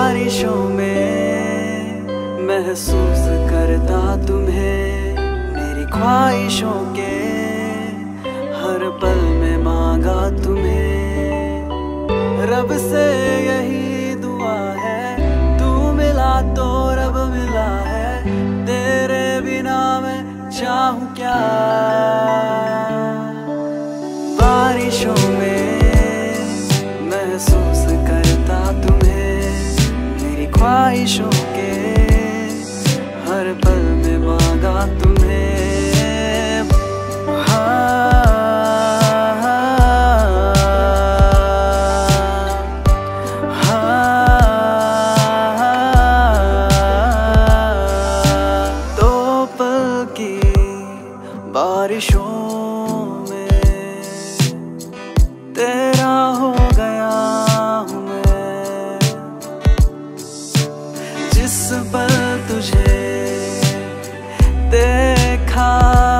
बारिशों में महसूस करता तुम्हें, मेरी ख्वाहिशों के हर पल में मांगा तुम्हें। रब से यही दुआ है, तू मिला तो रब मिला है, तेरे बिना मैं चाहूं क्या। बारिशों में महसूस करता तुम्हें, मेरी ख्वाहिशों के हर पल में मांगा तुम्हें। दो पल की बारिशों में तेरा हो गया हूँ मैं, जिस पल तुझे देखा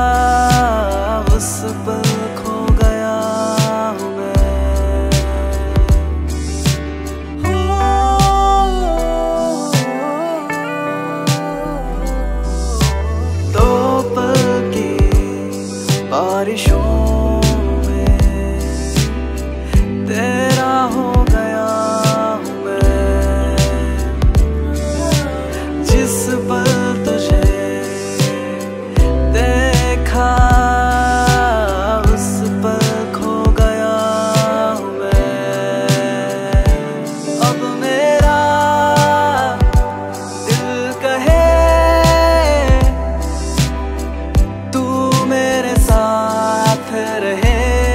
उस पल खो गया हूँ मैं। दो पल की बारिशों में तेरा हो गया हूँ मैं, जिस पल तुझे देखा उस पल खो गया हूँ मैं। अब मेरा दिल कहे तू मेरे साथ रहे,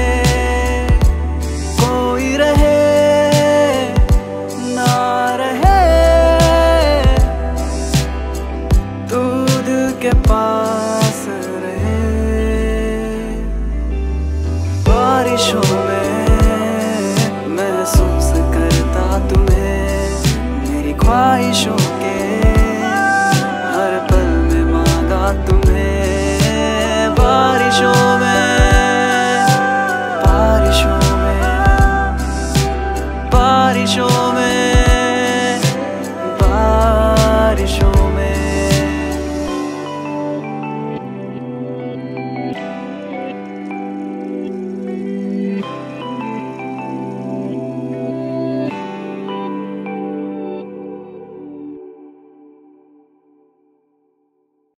कोई रहे ना रहे, तू दिल के पास रहे। बारिशों में महसूस करता तुम्हें, मेरी ख्वाहिशों के हर पल में मांगा तुम्हें। बारिशों में, बारिशों में, बारिशों में, बारिशों में।